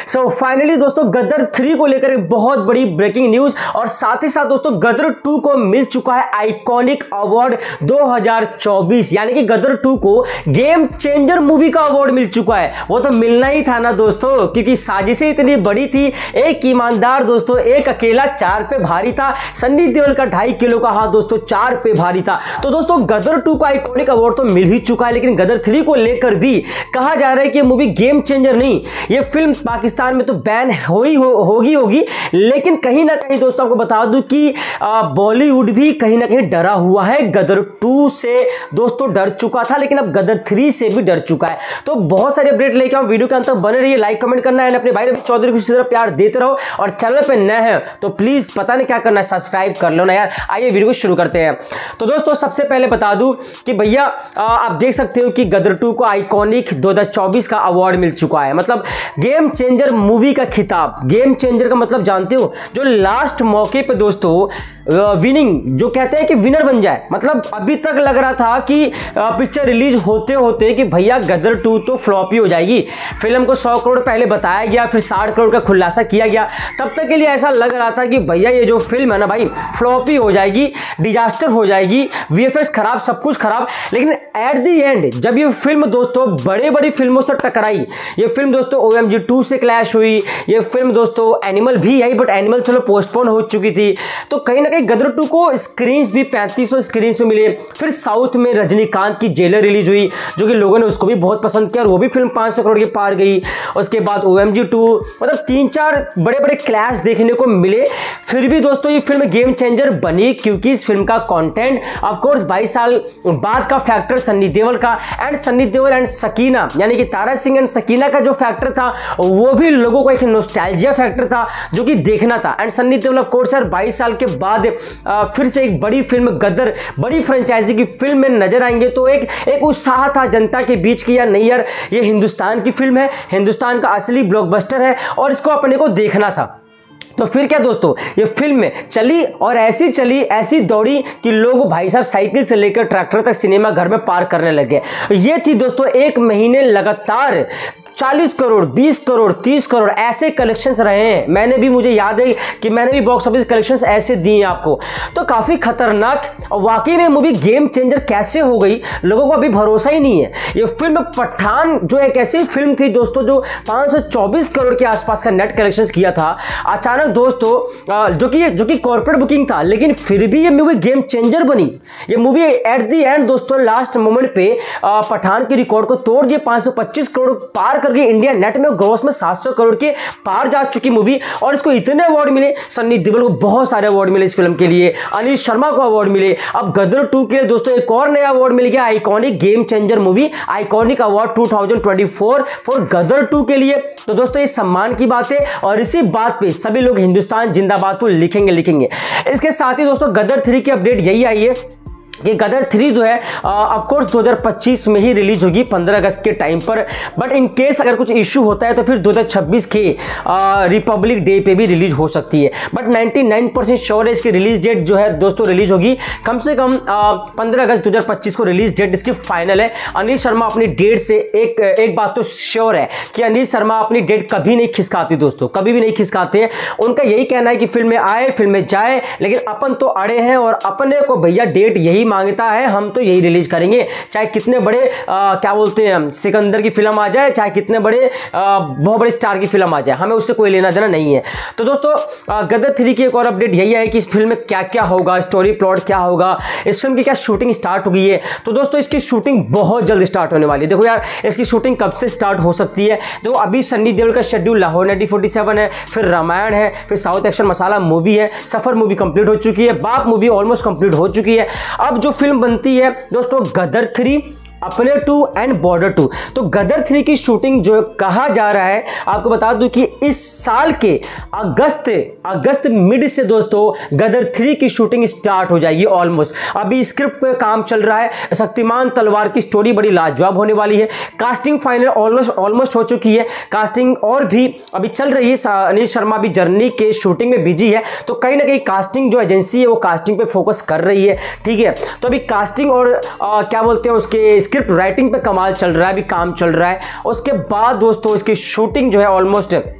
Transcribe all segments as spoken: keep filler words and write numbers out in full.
So finally दोस्तों Gadar three को लेकर एक बहुत बड़ी ब्रेकिंग न्यूज और साथ ही साथ दोस्तों गदर टू को मिल चुका है आइकॉनिक अवार्ड दो हज़ार चौबीस, यानी कि गदर टू को गेम चेंजर मूवी का अवार्ड मिल चुका है। वो तो मिलना ही था ना दोस्तों, क्योंकि साजिशें इतनी बड़ी थी। एक ईमानदार दोस्तों एक अकेला चार पे भारी था, सन्नी देओल का ढाई किलो का हाथ दोस्तों चार पे भारी था। तो दोस्तों गदर टू का आइकॉनिक अवार्ड तो मिल ही चुका है, लेकिन गदर थ्री को लेकर भी कहा जा रहा है कि ये मूवी गेम चेंजर नहीं, ये फिल्म पाकिस्तान में तो बैन हो ही हो, होगी होगी लेकिन कहीं ना कहीं दोस्तों आपको बता दूं कि बॉलीवुड भी कहीं ना कहीं डरा हुआ है। गदर टू से दोस्तों डर चुका था, लेकिन अब गदर थ्री से भी डर चुका है। तो बहुत सारे अपडेट लेके आओ, वीडियो के अंत तक बने रहिए, लाइक कमेंट करना है, अपने भाई रवि चौधरी को इसी तरह प्यार देते रहो और चैनल पे नए हैं तो प्लीज पता नहीं क्या करना है, सब्सक्राइब कर लो ना यार। आइए वीडियो को शुरू करते हैं। तो दोस्तों सबसे पहले बता दूं कि भैया आप देख सकते हो कि गदर टू को आइकॉनिक दो हज़ार चौबीस का अवार्ड मिल चुका है, मतलब गेम चेंजर मूवी का खिताब। गेम चेंजर का मतलब जानते हो, जो लास्ट मौके पे दोस्तों विनिंग, जो कहते हैं कि विनर बन जाए। मतलब अभी तक लग रहा था कि पिक्चर रिलीज होते होते कि भैया गदर टू तो फ्लॉप ही हो जाएगी। फिल्म को सौ करोड़ पहले बताया गया, फिर साठ करोड़ का खुलासा किया गया। तब तक के लिए ऐसा लग रहा था कि भैया ये जो फिल्म है ना भाई फ्लॉप ही हो जाएगी, डिजास्टर हो जाएगी, वीएफएक्स खराब, सब कुछ खराब। लेकिन एट द एंड जब ये फिल्म दोस्तों बड़े बड़ी फिल्मों से टकराई, ये फिल्म दोस्तों ओएमजी टू से क्लैश हुई, ये फिल्म दोस्तों एनिमल भी आई, बट एनिमल चलो पोस्टपोन हो चुकी थी। तो कहीं ना कहीं गदर टू को स्क्रीन्स भी पैंतीस सौ स्क्रीन्स पे मिले। फिर साउथ में रजनीकांत की जेलर रिलीज हुई, जो कि लोगों ने उसको भी बहुत पसंद किया और वो भी फिल्म पाँच सौ करोड़ के पार गई। उसके बाद ओएमजी टू, मतलब तीन चार बड़े बड़े क्लैश देखने को मिले। फिर भी दोस्तों ये फिल्म गेम चेंजर बनी, क्योंकि इस फिल्म का कंटेंट ऑफ कोर्स बाईस साल बाद का फैक्टर सन्नी देओल का एंड सन्नी देओल एंड सकीना, यानी कि तारा सिंह एंड सकीना का जो फैक्टर था वो भी लोगों को एक नॉस्टैल्जिया फैक्टर था जो कि देखना था। And Sunny Deol of course यार बाईस साल के बाद आ, फिर से एक बड़ी फिल्म गदर, बड़ी फ्रेंचाइजी की फिल्म में नजर आएंगे, तो एक एक उत्साह था जनता के बीच की यार नहीं यार ये हिंदुस्तान की फिल्म है, हिंदुस्तान का असली ब्लॉकबस्टर है और इसको अपने को देखना था। तो फिर क्या दोस्तों, ये फिल्म चली और ऐसी चली, ऐसी दौड़ी कि लोग भाई साहब साइकिल से लेकर ट्रैक्टर तक सिनेमा घर में पार करने लगे। ये थी दोस्तों एक महीने लगातार चालीस करोड़, बीस करोड़, तीस करोड़ ऐसे कलेक्शंस रहे हैं। मैंने भी, मुझे याद है कि मैंने भी बॉक्स ऑफिस कलेक्शंस ऐसे दिए आपको। तो काफ़ी खतरनाक और वाकई में मूवी गेम चेंजर कैसे हो गई, लोगों को अभी भरोसा ही नहीं है। ये फिल्म पठान जो एक ऐसी फिल्म थी दोस्तों जो पाँच सौ चौबीस करोड़ के आसपास का नेट कलेक्शंस किया था, अचानक दोस्तों जो कि जो कि कॉर्पोरेट बुकिंग था, लेकिन फिर भी ये मूवी गेम चेंजर बनी। ये मूवी एट दी एंड दोस्तों लास्ट मोमेंट पे पठान के रिकॉर्ड को तोड़ दिए, पाँच सौ पच्चीस करोड़ पार करके इंडिया नेट में ग्रॉस में सात सौ करोड़ के पार जा चुकी मूवी। और इसको इतने अवार्ड मिले, सन्नी देओल को बहुत सारे अवार्ड मिले इस फिल्म के लिए, अनिल शर्मा को अवार्ड मिले। अब गदर टू के लिए दोस्तों एक और नया अवार्ड मिल गया, iconic game changer movie iconic award दो हज़ार चौबीस फॉर गदर टू के लिए। तो दोस्तों ये सम्मान की बात है और इसी बात पे सभी लोग हिंदुस्तान जिंदाबाद तो लिखेंगे लिखेंगे। इसके साथ ही दोस्तों गदर थ्री की अपडेट यही आई है कि गदर थ्री जो है ऑफ कोर्स दो हज़ार पच्चीस में ही रिलीज होगी पंद्रह अगस्त के टाइम पर, बट इन केस अगर कुछ इशू होता है तो फिर दो हज़ार छब्बीस के रिपब्लिक डे पे भी रिलीज हो सकती है। बट निन्यानवे परसेंट श्योर है इसकी रिलीज डेट जो है दोस्तों रिलीज होगी कम से कम पंद्रह अगस्त दो हज़ार पच्चीस को रिलीज डेट इसकी फाइनल है। अनिल शर्मा अपनी डेट से एक एक बात तो श्योर है कि अनिल शर्मा अपनी डेट कभी नहीं खिसकाते दोस्तों, कभी भी नहीं खिसकाते हैं। उनका यही कहना है कि फिल्म में आए, फिल्म में जाए, लेकिन अपन तो अड़े हैं और अपने को भैया डेट यही मांगता है, हम तो यही रिलीज करेंगे, चाहे कितने बड़े आ, क्या बोलते हैं सिकंदर की फिल्म आ जाए, चाहे कितने बड़े आ, बहुत बड़े स्टार की फिल्म आ जाए, हमें उससे कोई लेना देना नहीं है। तो दोस्तों गदर थ्री की एक और अपडेट यही है कि इस फिल्म में क्या क्या होगा, स्टोरी प्लॉट क्या होगा, इस फिल्म की क्या शूटिंग स्टार्ट हो गई है। तो दोस्तों इसकी शूटिंग बहुत जल्द स्टार्ट होने वाली है। देखो यार इसकी शूटिंग कब से स्टार्ट हो सकती है, देखो अभी सन्नी देओल का schedule Lahore nineteen forty seven है, फिर रामायण है, फिर साउथ एक्शन मसाला मूवी है, सफर मूवी कंप्लीट हो चुकी है, बाप मूवी ऑलमोस्ट कंप्लीट हो चुकी है। अब जो फिल्म बनती है दोस्तों गदर थ्री, अपने टू एंड बॉर्डर टू। तो गदर थ्री की शूटिंग जो कहा जा रहा है, आपको बता दूं कि इस साल के अगस्त अगस्त मिड से दोस्तों गदर थ्री की शूटिंग स्टार्ट हो जाएगी ऑलमोस्ट। अभी स्क्रिप्ट पे काम चल रहा है, शक्तिमान तलवार की स्टोरी बड़ी लाजवाब होने वाली है, कास्टिंग फाइनल ऑलमोस्ट ऑलमोस्ट हो चुकी है, कास्टिंग और भी अभी चल रही है। अनिल शर्मा भी जर्नी के शूटिंग में बिजी है, तो कहीं ना कहीं कास्टिंग जो एजेंसी है वो कास्टिंग पे फोकस कर रही है, ठीक है। तो अभी कास्टिंग और आ, क्या बोलते हैं उसके स्क्रिप्ट राइटिंग पे कमाल चल रहा है, अभी काम चल रहा है। उसके बाद दोस्तों इसकी शूटिंग जो है ऑलमोस्ट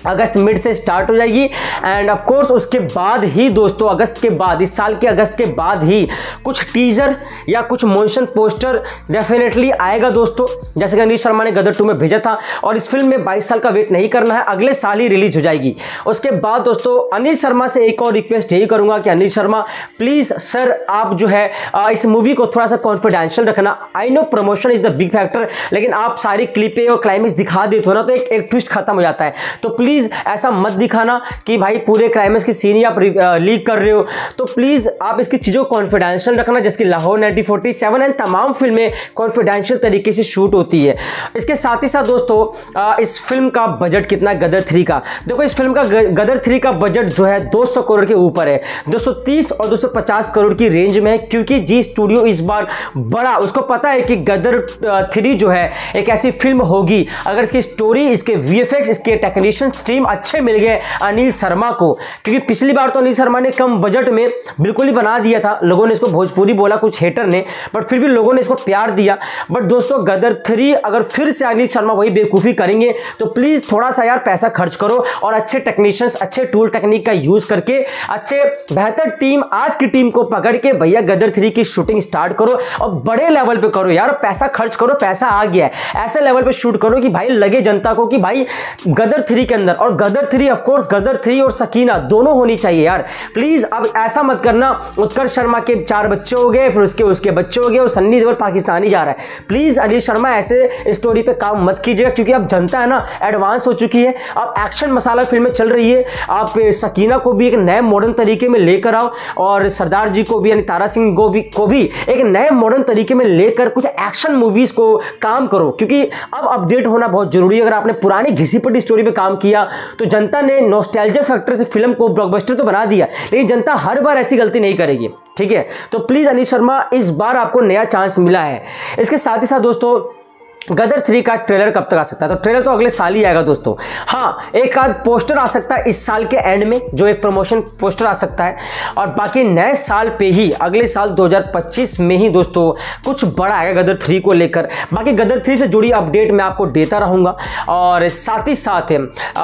अगस्त मिड से स्टार्ट हो जाएगी एंड ऑफ कोर्स उसके बाद ही दोस्तों अगस्त के बाद इस साल के अगस्त के बाद ही कुछ टीजर या कुछ मोशन पोस्टर डेफिनेटली आएगा दोस्तों, जैसे कि अनिल शर्मा ने गदर टू में भेजा था। और इस फिल्म में बाईस साल का वेट नहीं करना है, अगले साल ही रिलीज हो जाएगी। उसके बाद दोस्तों अनिल शर्मा से एक और रिक्वेस्ट यही करूंगा कि अनिल शर्मा प्लीज सर आप जो है इस मूवी को थोड़ा सा कॉन्फिडेंशियल रखना। I know promotion is the big factor, लेकिन आप सारी क्लिपें और क्लाइमेक्स दिखा देते हो ना तो एक, एक ट्विस्ट खत्म हो जाता है। तो प्लीज ऐसा मत दिखाना कि भाई पूरे क्लाइमेक्स की सीन ही आप लीक कर रहे हो। तो प्लीज आप इसकी चीजों को कॉन्फिडेंशियल रखना, जिसकी Lahore nineteen forty seven and तमाम फिल्में कॉन्फिडेंशियल तरीके से शूट होती है। इसके साथ ही साथ दोस्तों इस फिल्म का बजट कितना गदर थ्री का, देखो इस फिल्म का गदर थ्री का बजट जो है दो सौ करोड़ के ऊपर है, दो सौ तीस और दो सौ पचास करोड़ की रेंज में है, क्योंकि जी स्टूडियो इस बार बड़ा उसको पता है कि गदर थ्री जो है एक ऐसी फिल्म होगी, अगर इसकी स्टोरी, इसके वीएफएक्स, इसके टेक्नीशियन स्ट्रीम अच्छे मिल गए अनिल शर्मा को, क्योंकि पिछली बार तो अनिल शर्मा ने कम बजट में बिल्कुल ही बना दिया था, लोगों ने इसको भोजपुरी बोला कुछ हेटर ने, बट फिर भी लोगों ने इसको प्यार दिया। बट दोस्तों गदर थ्री अगर फिर से अनिल शर्मा वही बेवकूफ़ी करेंगे तो प्लीज़ थोड़ा सा यार पैसा खर्च करो और अच्छे टेक्नीशियंस, अच्छे टूल टेक्निक का यूज़ करके अच्छे बेहतर टीम, आज की टीम को पकड़ के भैया गदर थ्री की शूटिंग स्टार्ट करो और बड़े लेवल पे करो यार, पैसा खर्च करो, पैसा आ गया है, ऐसे लेवल पे शूट करो कि भाई लगे जनता को कि भाई गदर थ्री के अंदर, और Gadar three of course Gadar three और सकीना दोनों होनी चाहिए यार। प्लीज अब ऐसा मत करना उत्कर्ष शर्मा के चार बच्चे हो गए, फिर उसके उसके बच्चे हो गए और सन्नी देओल पाकिस्तानी जा रहा है। प्लीज अनिल शर्मा ऐसे स्टोरी पे काम मत कीजिएगा, क्योंकि अब जनता है ना एडवांस हो चुकी है, अब एक्शन मसाला फिल्में चल रही है। आप सकीना को भी एक नए मॉडर्न तरीके में लेकर आओ और सरदार जी को भी यानी तारा सिंह को भी को भी एक नए मॉडर्न तरीके में लेकर कुछ एक्शन मूवीज को काम करो, क्योंकि अब अपडेट होना बहुत जरूरी है। अगर आपने पुरानी घिसी पटी स्टोरी पे काम किया तो जनता ने नॉस्टैल्जिया फैक्टर से फिल्म को ब्लॉकबस्टर तो बना दिया, लेकिन जनता हर बार ऐसी गलती नहीं करेगी, ठीक है। तो प्लीज अनिल शर्मा इस बार आपको नया चांस मिला है। इसके साथ ही साथ दोस्तों गदर थ्री का ट्रेलर कब तक आ सकता है, तो ट्रेलर तो अगले साल ही आएगा दोस्तों। हाँ, एक आध पोस्टर आ सकता है इस साल के एंड में, जो एक प्रमोशन पोस्टर आ सकता है, और बाकी नए साल पे ही अगले साल दो हज़ार पच्चीस में ही दोस्तों कुछ बड़ा आएगा गदर थ्री को लेकर। बाकी गदर थ्री से जुड़ी अपडेट मैं आपको देता रहूँगा, और साथ ही साथ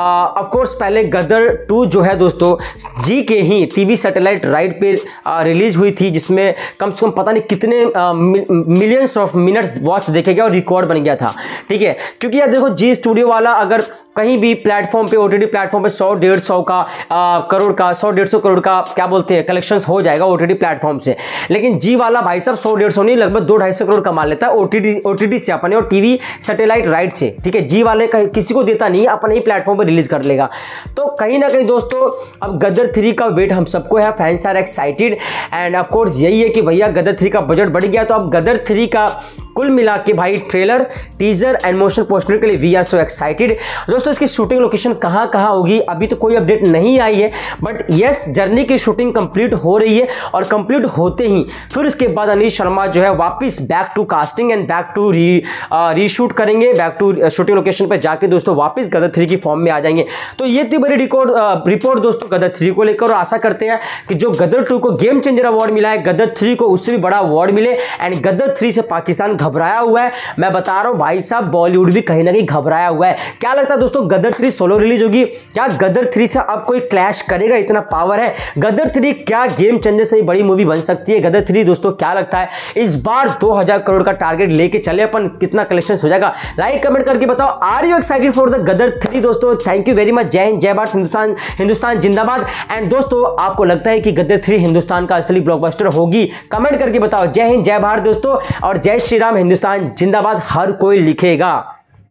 ऑफ कोर्स पहले गदर टू जो है दोस्तों जी के ही टीवी सैटेलाइट राइट पे रिलीज हुई थी, जिसमें कम से कम पता नहीं कितने मिलियंस ऑफ मिनट्स वॉच देखे गए और रिकॉर्ड बन गया था, ठीक है। क्योंकि यार देखो जी स्टूडियो वाला अगर कहीं भी प्लेटफॉर्म पे ओटीटी प्लेटफॉर्म पे सौ डेढ़ सौ का आ, करोड़ का सौ डेढ़ सौ करोड़ का क्या बोलते हैं कलेक्शंस हो जाएगा ओटीटी प्लेटफॉर्म से, लेकिन जी वाला भाई साहब सौ डेढ़ सौ नहीं लगभग दो ढाई सौ करोड़ कमा लेता है ओटीटी ओटीटी से अपने और टीवी सैटेलाइट राइट से, ठीक है। जी वाले किसी को देता नहीं है, अपने ही प्लेटफॉर्म पर रिलीज कर लेगा। तो कहीं ना कहीं दोस्तों अब गदर थ्री का वेट हम सबको है, fans are excited and of course यही है कि भैया गदर थ्री का बजट बढ़ गया, तो अब गदर थ्री का कुल मिला के भाई trailer, teaser and motion poster के लिए वी आर सो एक्साइटेड। दोस्तों इसकी शूटिंग लोकेशन कहाँ कहाँ होगी अभी तो कोई अपडेट नहीं आई है, बट यस जर्नी की शूटिंग कंप्लीट हो रही है, और कंप्लीट होते ही फिर उसके बाद अनिल शर्मा जो है वापस back to casting and back to re reshoot करेंगे, बैक टू शूटिंग लोकेशन पर जाके दोस्तों वापस गदर थ्री की फॉर्म में आ जाएंगे। तो ये थी बड़ी रिकॉर्ड रिपोर्ट दोस्तों गदर थ्री को लेकर, और आशा करते हैं कि जो गदर टू को गेम चेंजर अवार्ड मिला है, गदर थ्री को उससे भी बड़ा अवार्ड मिले, एंड गदर थ्री से पाकिस्तान घबराया हुआ है। मैं बता रहा हूं भाई साहब बॉलीवुड भी कहीं ना कहीं घबराया हुआ है। क्या लगता है दोस्तों गदर थ्री सोलो रिलीज होगी, क्या गदर थ्री से अब कोई क्लैश करेगा, इतना पावर है गदर थ्री, क्या गेम चेंजर से बड़ी मूवी बन सकती है गदर थ्री? दोस्तों क्या लगता है इस बार दो हज़ार करोड़ का टारगेट लेके चले अपन, कितना कलेक्शन हो जाएगा? लाइक कमेंट करके बताओ, are you excited for the Gadar three? दोस्तों थैंक यू वेरी मच, जय हिंद, जय भारत, हिंदुस्तान हिंदुस्तान जिंदाबाद। एंड दोस्तों आपको लगता है कि गदर थ्री हिंदुस्तान का असली ब्लॉकबस्टर होगी? कमेंट करके बताओ। जय हिंद, जय भारत दोस्तों, और जय श्री राम, हिंदुस्तान जिंदाबाद हर कोई लिखेगा।